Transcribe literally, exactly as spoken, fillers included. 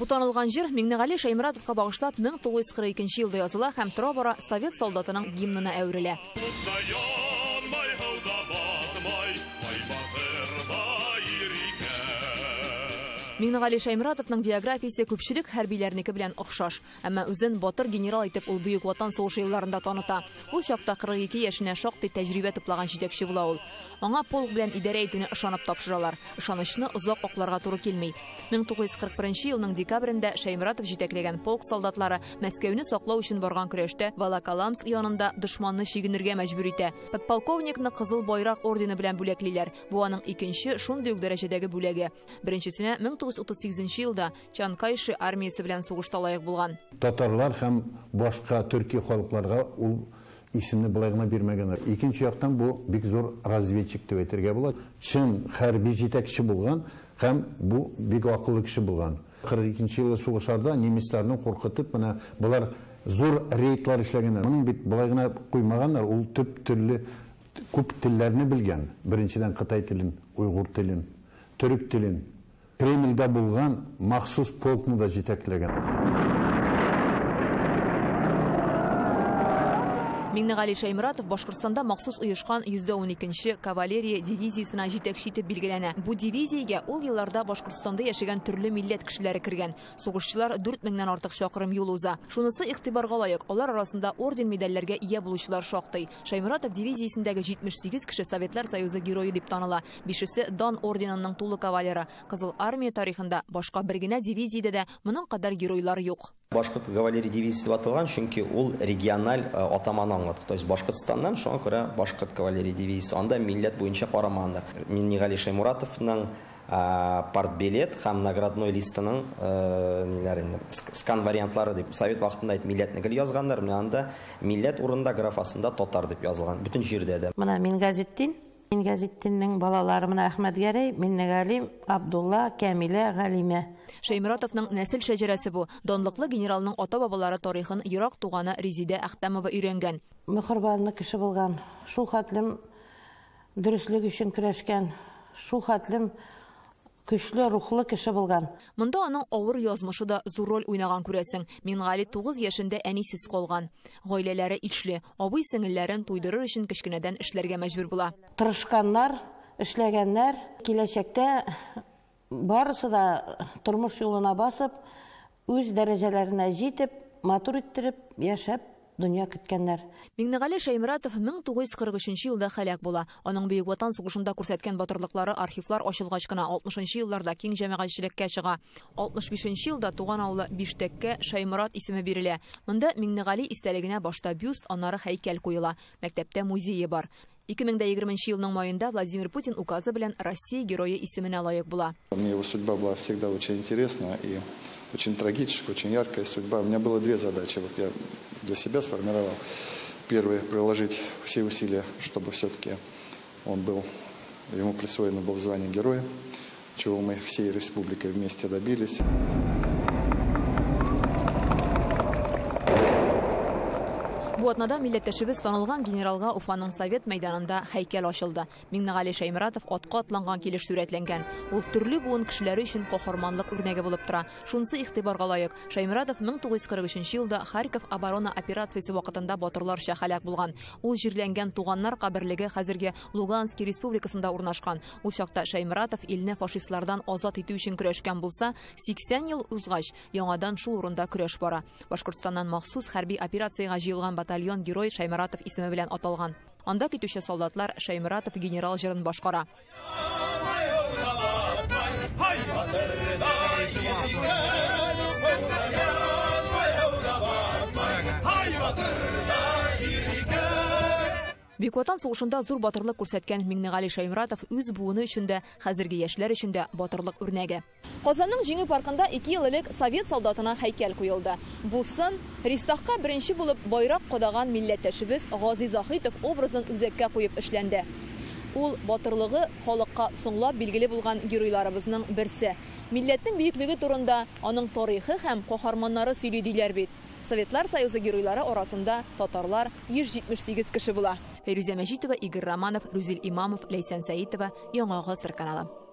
Бу танылган җыр Миңнегали Шайморатовка багышлап мең тугыз йөз кырык икенче елда языла һәм тора-бара совет солдатының гимнына әверелә. Миңнегали Шайморатовның биографиясе күпчелек хәрбиләрнеке белән охшаш, әмма үзен батыр генерал итеп ул Бөек Ватан сугышы елларында таныта. Ул чакта кырык ике яшенә шактый тәҗрибә туплаган җитәкче була ул. Аңа полк белән идарә итүне ышанып тапшыралар. Ышанычны озак акларга туры килми. мең тугыз йөз кырык беренче елның декабрендә Шайморатов җитәкләгән полк солдатлары Мәскәүне саклау өчен барган көрәштә Волоколамск янында дошманны чигенергә мәҗбүр итә. Подполковникны Кызыл байрак ордены белән бүләклиләр. Бу аның икенче шундый ук дәрәҗәдәге бүләге. Беренчесенә мең тугыз йөз утыз сигезенче елда Чанкайшы армиясе белән сугышта лаек булган. Татарлар һәм башка төрки халыкларга ул исемне былай гына бирмәгәннәр. Икенче яктан бу бик зур разведчик дип әйтергә була. Чын хәрби җитәкче булган һәм бу бик акыллы кеше булган. кырык икенче елда сугышларда немецларны куркытып, менә булар зур рейдлар эшләгәннәр. Моның бит былай гына куймаганнар, ул төп төрле күп телләрне белгән. Беренчедән Кытай телен, уйгыр телен, төрек телен. Кремльдә булган махсус полкны да җитәкләгән. Миңнегали Шайморатов Башкортстанда махсус оешкан йөз дә уникенче кавалерия дивизиясына җитәкче итеп билгеләнә. Бу дивизиягә ул елларда Башкортстанда яшәгән төрле милләт кешеләре кергән. Сугышчылар дүрт меңнән артык чакрым юл уза. Шунысы игътибарга лаек. Алар арасында орден медальләргә ия булучылар шактый. Шайморатов дивизиясендәге җитмеш сигез кеше Советлар Союзы герое дип таныла. Бишесе Дан орденының тулы кавалеры. Кызыл армия тарихында башка бер генә дивизиядә дә моның кадәр геройлар юк. Башкорт кавалерия дивизиясе аталган, чөнки ул региональ атаманы аңлатты. То есть Башкортстаннан шуңа күрә Башкорт кавалерия дивизиясе анда милләт буенча карамаганда. Миңнегали Шайморатовның партбилет һәм наградной листының ниләр инде скан вариантлары дип совет вакытында әйт милләтне гел язганнар. Менә анда милләт урында графасында татар дип язылган. Бүтән җирдә дә. Менә мин газеттин Мин газеттинең балалары менә Әхмәтгәрәй, Миңнегали, Абдулла, Кәмилә, Галимә. Шайморатовның нәсел шәҗәрәсе бу. Данлыклы генералның ата-бабалары тарихын ерак туганы Резидә Әхтәмова өйрәнгән. Мөхәрбанлы кеше булган, шул хәтлем дөрестлек өчен көрәшкән, шул хәтлем көчле рухлы кеше булган. Монда аның авыр язмышы да зур роль уйнаган күрәсең. Миңнегали тугыз яшендә әнисез калган. Гаиләләре ичле, абый сеңелләрен туйдырыр өчен кечкенәдән эшләргә мәҗбүр була. Тырышканнар, эшләгәннәр, киләчәктә барысы да тормыш юлына басып, үз дәрәҗәләренә җитеп, матур иттереп, яшәп дөнья көткәннәр. Миңнегали Шайморатов мең тугыз йөз кырык өченче елда һәлак була. Аның Бөек Ватан сугышында күрсәткән батырлыклары архивлар ачылгач кына алтмышынчы елларда киң җәмәгатьчелеккә чыга. алтмыш бишенче елда туган авылы Биштәккә Шайморат исеме бирелә. Монда Миңнегали истәлегенә башта бюст, аннары һәйкәл куела. Мәктәптә музее бар. ике мең егерменче елның маенда Владимир Путин указы белән Россия герое исеменә лаек була. Мне его судьба была всегда очень интересна и очень трагическая, очень яркая судьба. У меня было две задачи. Вот я для себя сформировал. Первое — приложить все усилия, чтобы все-таки он был, ему присвоено было звание героя, чего мы всей республикой вместе добились. Бу атнада милләттәшебез танылган генералга Уфаның Совет мәйданында һәйкәл ачылды. Миңнегали Шайморатов атка атланган килеш сурәтләнгән. Ул төрле буын кешеләре өчен каһарманлык үрнәге булып тора. Шунысы игътибарга лаек. Шайморатов мең тугыз йөз кырык өченче елда Харьков оборона операциясе вакытында батырларча һәлак булган. Ул җирләнгән туганнар каберлеге хәзерге Луганск республикасында урнашкан. Ул чакта Шайморатов илне фашистлардан азат итү өчен көрәшкән булса, сиксән ел узгач яңадан шул урында көрәш бара. Башкортстаннан махсус хәрби операциягә җыелган батальон герой Шайморатов исеме белән аталган. Анда китүче солдатлар Шайморатов генерал җырын башкара. Бөек Ватан сугышында зур батырлык күрсәткән Миңнегали Шайморатов үз буыны өчен дә, хәзерге яшьләр өчен дә батырлык үрнәге. Казанның Җиңү паркында ике ел элек совет солдатына һәйкәл куелды. Бу сын Ристахка беренче булып байрак кодаган милләттәшебез Гази Заһитов образын үзәккә куеп эшләнде. Ул батырлыгы халыкка соңлап билгеле булган геройларыбызның берсе. Милләтнең бөеклеге турында аның тарихы һәм каһарманнары сөйли диләр бит. Советлар Союзы геройлары арасында татарлар йөз җитмеш сигез кеше була. Фәйрүзә Мәҗитова, Игорь Романов, Рүзил Имамов, Ләйсән Сәитова, Яңа Гасыр каналы.